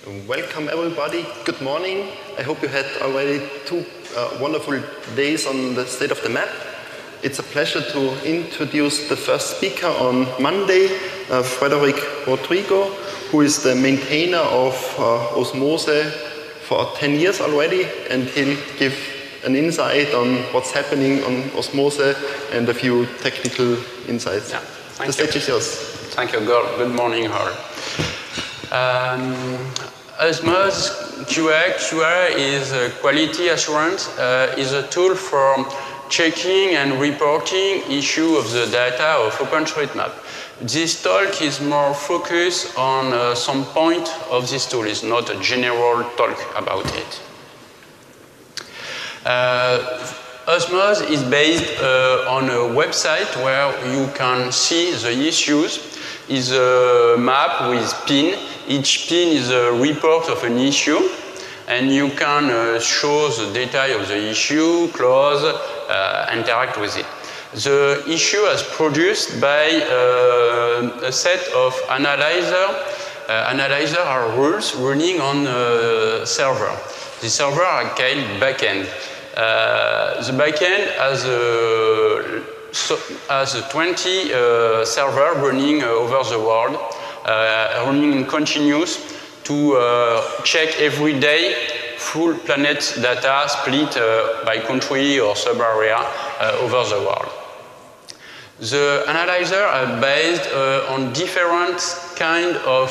Welcome everybody, good morning. I hope you had already two wonderful days on the State of the Map. It's a pleasure to introduce the first speaker on Monday, Frederic Rodrigo, who is the maintainer of Osmose for 10 years already, and he'll give an insight on what's happening on Osmose and a few technical insights. Yeah, the stage is yours. Thank you, good morning all. Osmose QA is quality assurance, is a tool for checking and reporting issue of the data of OpenStreetMap. This talk is more focused on some point of this tool. It's not a general talk about it. Osmose is based on a website where you can see the issues. Is a map with pin. Each pin is a report of an issue, and you can show the data of the issue, close, interact with it. The issue is produced by a set of analyzers. Analyzers are rules running on a server. The server are called backend. The backend has a 20 server running over the world, running in continuous to check every day full planet data split by country or sub-area over the world. The analyzers are based on different kind of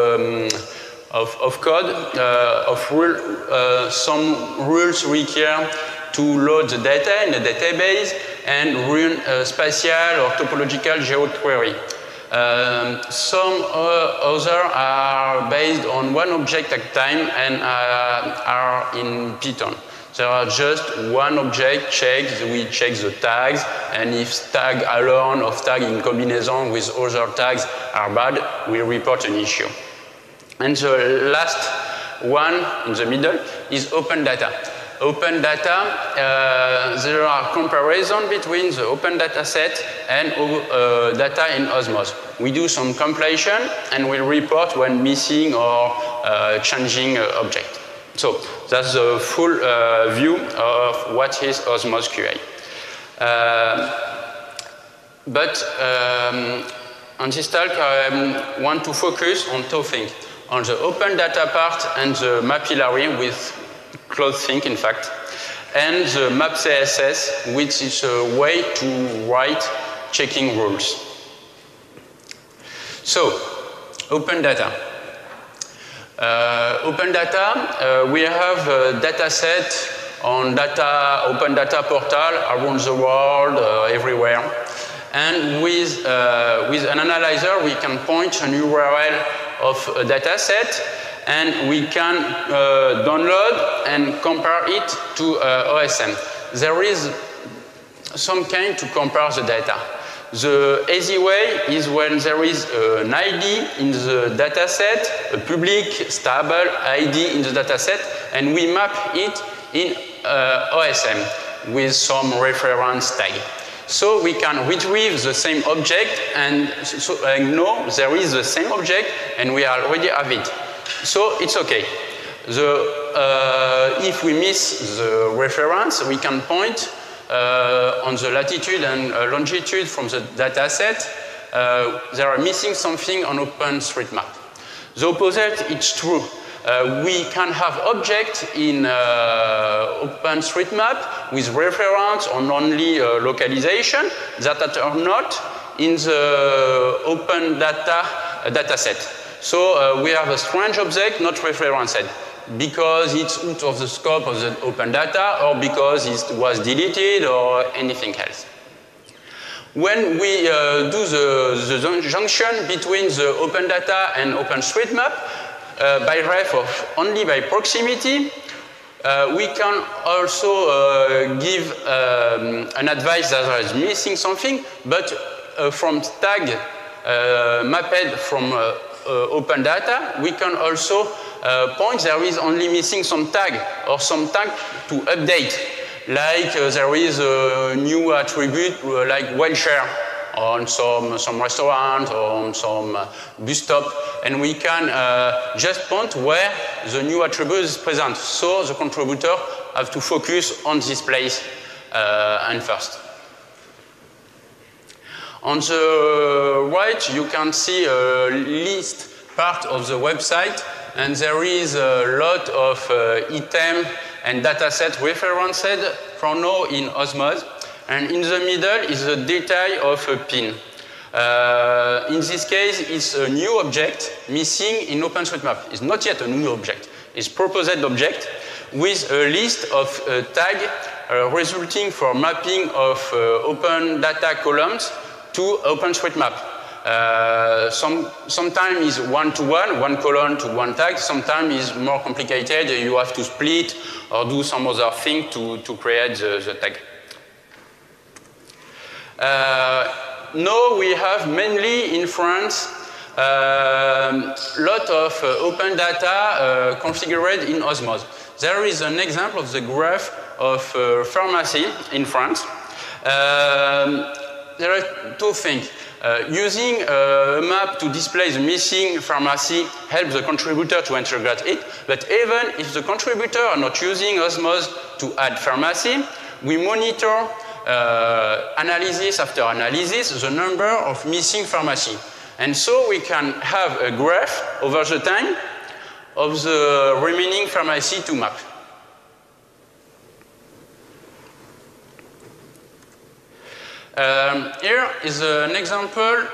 code, of rule. Some rules require to load the data in a database and run spatial or topological geoquery. Some others are based on one object at a time and are in Python. There are just one object checked, we check the tags, and if tag alone or tag in combination with other tags are bad, we report an issue. And the last one in the middle is open data. Open data, there are comparisons between the open data set and data in Osmose. We do some compilation and we report when missing or changing object. So that's the full view of what is Osmose QA. On this talk, I want to focus on two things. On the open data part and the mapillary with CloudThink, in fact, and the map CSS, which is a way to write checking rules. So, open data. Open data, we have a data set on open data portal around the world, everywhere. And with an analyzer, we can point an URL of a data set, and we can download and compare it to OSM. There is some kind to compare the data. The easy way is when there is an ID in the data set, a public stable ID in the data set, and we map it in OSM with some reference tag. So we can retrieve the same object and know there is the same object and we already have it. So it's okay. If we miss the reference, we can point on the latitude and longitude from the data set. They are missing something on OpenStreetMap. The opposite is true. We can have objects in OpenStreetMap with reference on only localization that are not in the open data set. So we have a strange object not referenced because it's out of the scope of the open data or because it was deleted or anything else. When we do the junction between the open data and OpenStreetMap, by ref of only by proximity, we can also give an advice that there is missing something, but from tag mapped from open data, we can also point there is only missing some tag or some tag to update. Like there is a new attribute like well share on some restaurant or on some bus stop, and we can just point where the new attribute is present. So the contributor have to focus on this place and first. On the right, you can see a list part of the website, and there is a lot of item and dataset referenced from now in Osmose. And in the middle is the detail of a pin. In this case, it's a new object missing in OpenStreetMap. It's not yet a new object. It's a proposed object with a list of tags resulting from mapping of open data columns to OpenStreetMap. Sometimes is one-to-one, one column to one tag. Sometimes is more complicated. You have to split or do some other thing to create the tag. Now we have mainly in France lot of open data configured in Osmose. There is an example of the graph of pharmacy in France. There are two things. Using a map to display the missing pharmacy helps the contributor to integrate it, but even if the contributor are not using Osmose to add pharmacy, we monitor analysis after analysis the number of missing pharmacy. And so we can have a graph over the time of the remaining pharmacy to map. Here is an example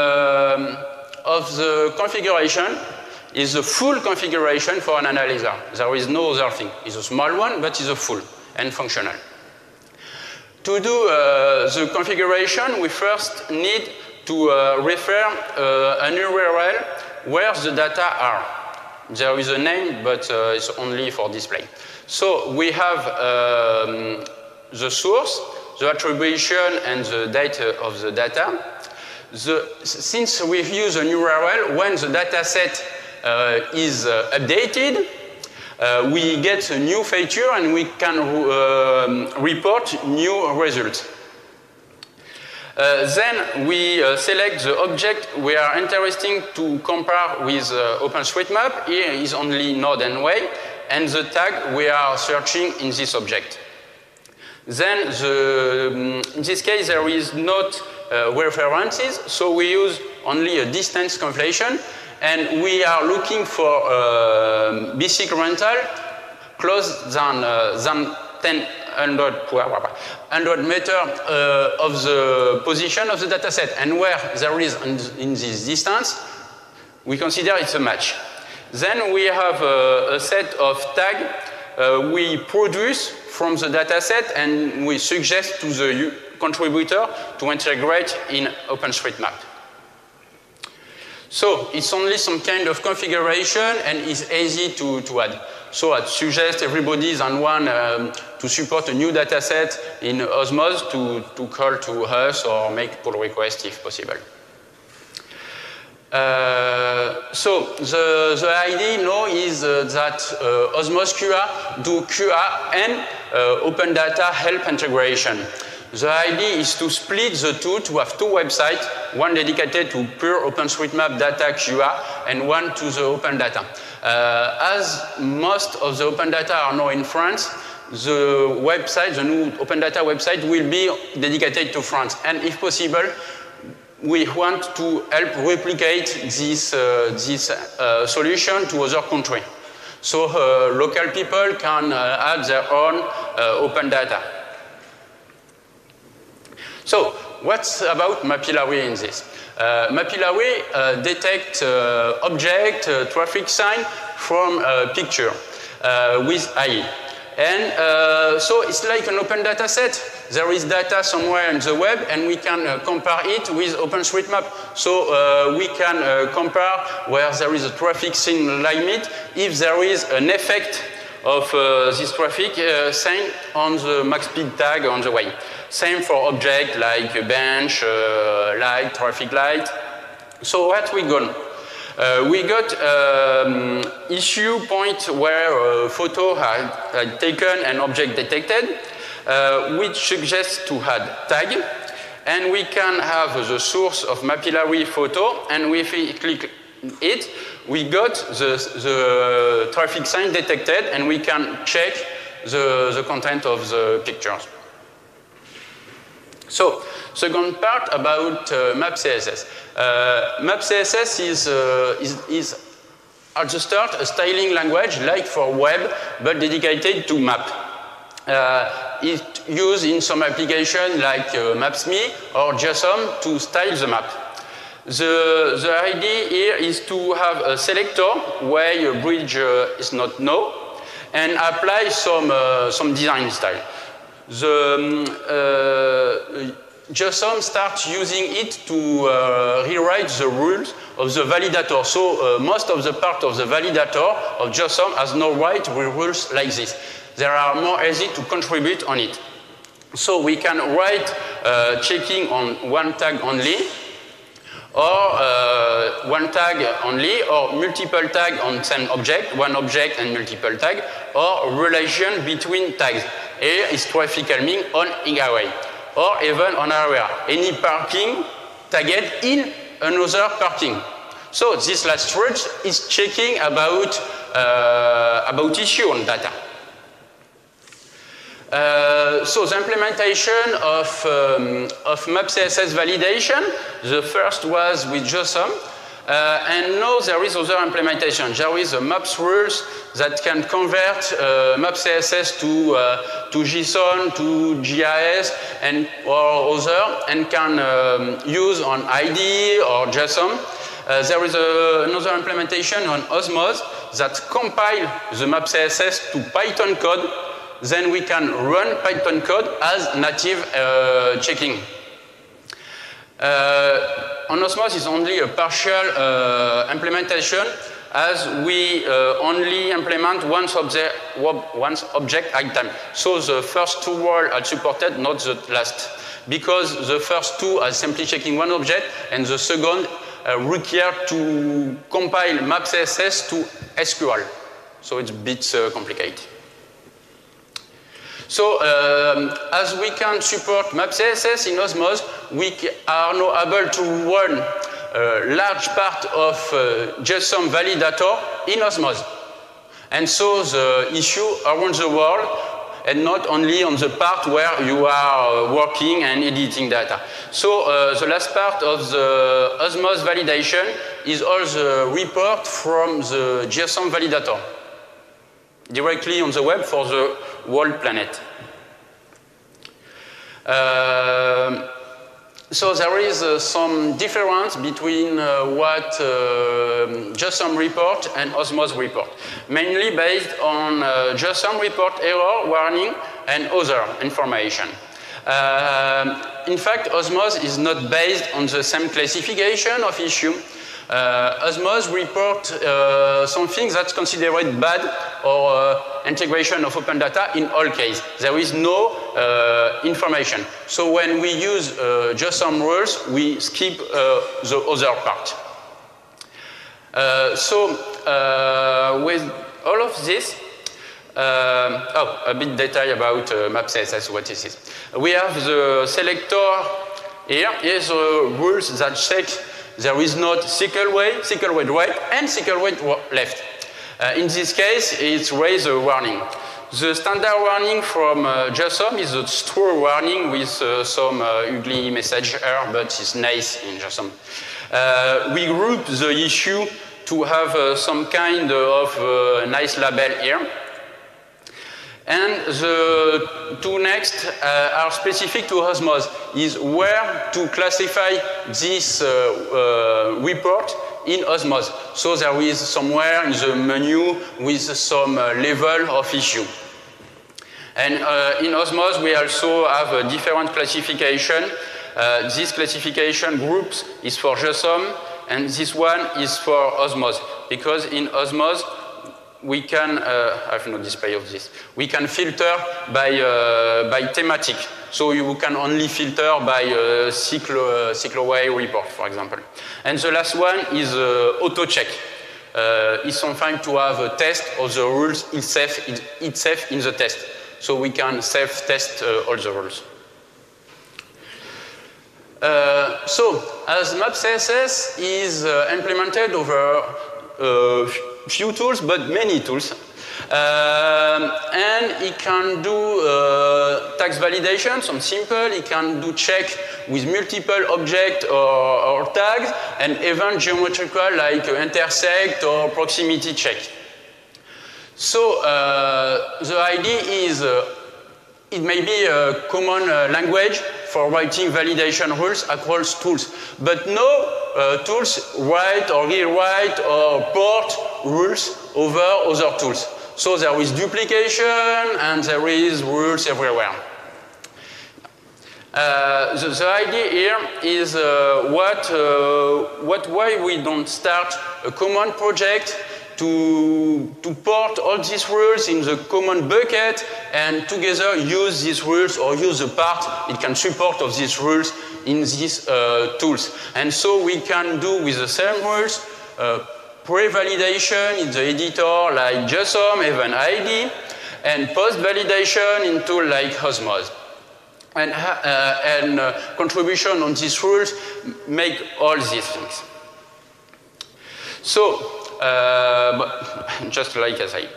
of the configuration. Is a full configuration for an analyzer. There is no other thing. It's a small one, but it's a full and functional. To do the configuration, we first need to refer an URL where the data are. There is a name, but it's only for display. So we have the source, the attribution, and the date of the data. Since we use an URL, when the data set is updated, we get a new feature and we can report new results. Then we select the object we are interested to compare with OpenStreetMap. Here is only node and way, and the tag we are searching in this object. Then in this case there is not references, so we use only a distance conflation, and we are looking for basic rental close than 100 meters of the position of the dataset. And where there is in this distance, we consider it's a match. Then we have a set of tags we produce from the dataset and we suggest to the contributor to integrate in OpenStreetMap. So it's only some kind of configuration and it's easy to add. So I suggest everybody on one to support a new dataset in Osmose to call to us or make pull request if possible. So the idea now is that Osmose QA do QA and open data help integration. The idea is to split the two, to have two websites, one dedicated to pure OpenStreetMap data QA and one to the open data. As most of the open data are now in France, the website, the new open data website will be dedicated to France. And if possible, we want to help replicate this solution to other countries. So local people can add their own open data. So what's about Mapillary in this? Mapillary detects object, traffic sign from a picture with AI. And so it's like an open data set. There is data somewhere on the web and we can compare it with OpenStreetMap. So we can compare where there is a traffic sign limit if there is an effect of this traffic sign on the max speed tag on the way. Same for object like a bench, light, traffic light. So what we got? We got issue point where a photo had taken an object detected, which suggests to add tag. and we can have the source of Mapillary photo, and if we click it, we got the traffic sign detected, and we can check the content of the pictures. So, second part about MapCSS. MapCSS is at the start a styling language like for web, but dedicated to map. It's used in some applications like Maps.me or JSON to style the map. The idea here is to have a selector where a bridge is not no, and apply some design style. JSON starts using it to rewrite the rules of the validator. So most of the part of the validator of JSON has no right with rules like this. They are more easy to contribute on it. So we can write checking on one tag only, or one tag only, or multiple tag on same object, one object and multiple tag, or relation between tags. Here is traffic calming on array, or even on area. Any parking tagged in another parking. So this last route is checking about issue on data. So the implementation of MapCSS validation, the first was with JSON, and now there is other implementation. There is a maps rules that can convert MapCSS to JSON, to GIS, or other, and can use on ID or JSON. There is another implementation on Osmose that compile the MapCSS to Python code. Then we can run Python code as native checking. On Osmose is only a partial implementation, as we only implement one object at a time. So the first two roles are supported, not the last. Because the first two are simply checking one object, and the second require to compile MapCSS to SQL. So it's a bit complicated. So as we can support MapCSS in Osmose, we are now able to run a large part of JSON validator in Osmose. And so the issue around the world, and not only on the part where you are working and editing data. So the last part of the Osmose validation is all the report from the JSON validator, directly on the web for the whole planet. So there is some difference between what JSON report and Osmose report, mainly based on JSON report error warning and other information. In fact, Osmose is not based on the same classification of issue. Osmose report something that's considered bad or integration of open data in all cases. There is no information. So when we use JSON rules, we skip the other part. With all of this, a bit detail about MapCSS, what is this? We have the selector here. Here's the rules that check there is not sickle weight right, and sickle weight left. In this case, it's raise a warning. The standard warning from JSON is a true warning with some ugly message error, but it's nice in JSON. We group the issue to have some kind of nice label here. And the two next are specific to Osmose, is where to classify this report in Osmose. So there is somewhere in the menu with some level of issue. And in Osmose, we also have a different classification. This classification groups is for JSON, and this one is for Osmose, because in Osmose, we can, I have no display of this. We can filter by thematic. So you can only filter by Cycloway report, for example. And the last one is auto check. It's something to have a test of the rules itself in the test. So we can self-test all the rules. So, as Maps.css is implemented over few tools, but many tools, and it can do tags validation, some simple. It can do check with multiple objects or tags, and even geometrical like intersect or proximity check. So the idea is it may be a common language for writing validation rules across tools, but no tools write or rewrite or port rules over other tools. So there is duplication and there is rules everywhere. The idea here is why we don't start a common project to port all these rules in the common bucket and together use these rules or use a part it can support of these rules in these tools. And so we can do with the same rules pre-validation in the editor like JSON, even ID, and post-validation in tools like Osmose. And contribution on these rules make all these things. So, just like I said.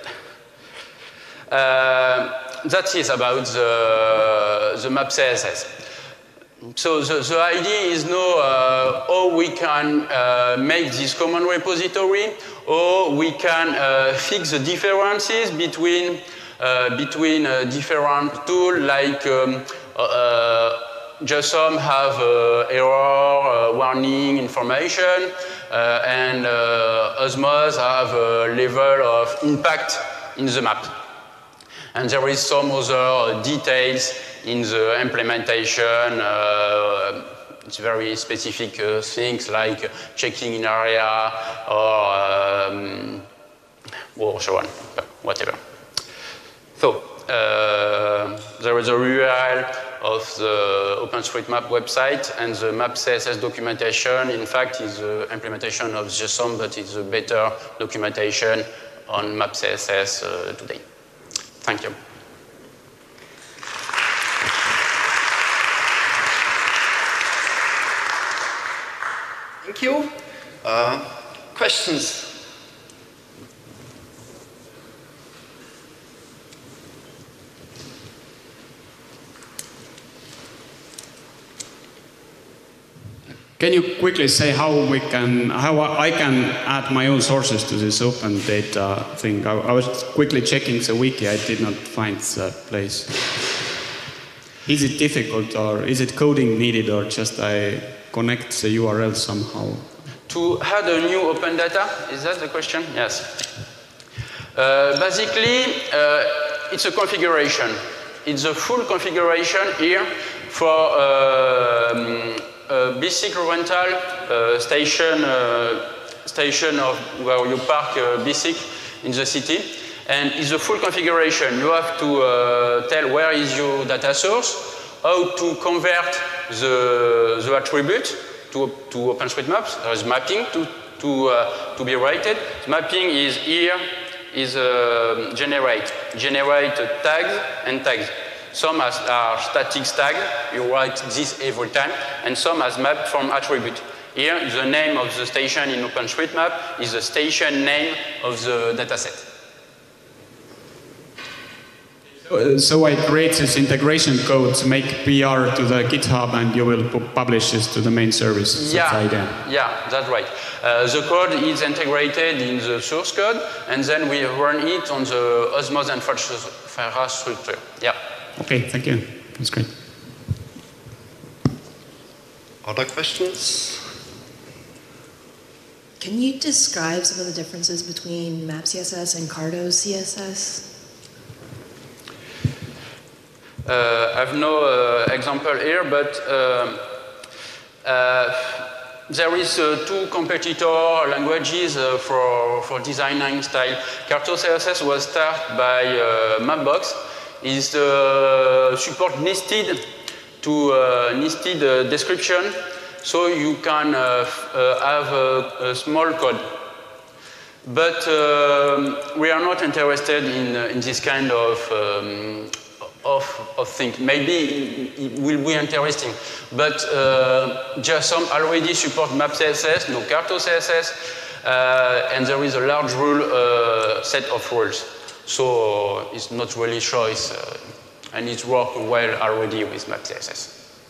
That is about the Maps.css. So the idea is now how we can make this common repository, or we can fix the differences between different tools like JSON have error, warning, information, and Osmose have a level of impact in the map. And there is some other details in the implementation. It's very specific things like checking in area or so on, whatever. So there is a URL of the OpenStreetMap website, and the Maps.css documentation, in fact, is the implementation of JSON, but it's a better documentation on Maps.css today. Thank you. Thank you. Questions? Can you quickly say how I can add my own sources to this open data thing? I was quickly checking the wiki, I did not find the place. Is it difficult, or is it coding needed, or just I connect the URL somehow? To add a new open data, is that the question? Yes. Basically, it's a configuration. It's a full configuration here for bicycle rental station of where you park bicycle in the city, and it's a full configuration. You have to tell where is your data source, how to convert the attribute to OpenStreetMap. There is mapping to be rated. Mapping is here is generate tags and tags. Some are static tags, you write this every time, and some as map from attribute. Here, the name of the station in OpenStreetMap is the station name of the dataset. So I create this integration code to make PR to the GitHub, and you will publish this to the main service. Yeah, that's the idea. Yeah, that's right. The code is integrated in the source code, and then we run it on the Osmose infrastructure. Yeah. Okay, thank you. That's great. Other questions? Can you describe some of the differences between Maps.css and Carto CSS? I have no example here, but there is two competitor languages for designing style. Carto CSS was started by Mapbox. Is support nested description, so you can have a small code. But we are not interested in this kind of of things. Maybe it will be interesting, but JSON already support map CSS, no Carto CSS, and there is a large rule set of rules. So it's not really choice, and it works well already with map CSS.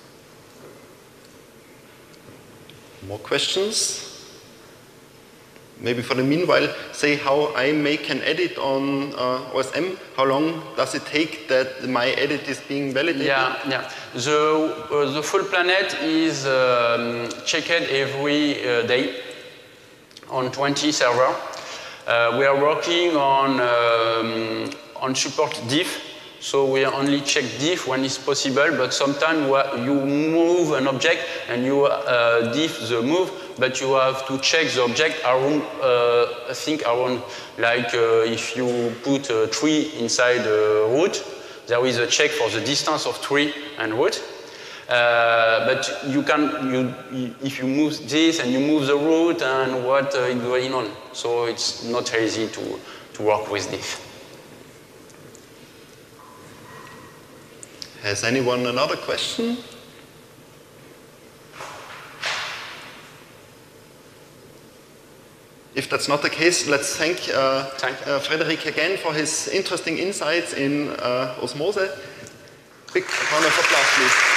More questions? Maybe for the meanwhile, say how I make an edit on OSM. How long does it take that my edit is being validated? Yeah. The full planet is checked every day on 20 servers. We are working on support diff. So we only check diff when it's possible, but sometimes you move an object and you diff the move, but you have to check the object around, I think around, like if you put a tree inside a root, there is a check for the distance of tree and root. But you can, if you move this and you move the root and what is going on. So it's not easy to work with diff. Has anyone another question? If that's not the case, let's thank Frederic again for his interesting insights in Osmose. Big round of applause, please.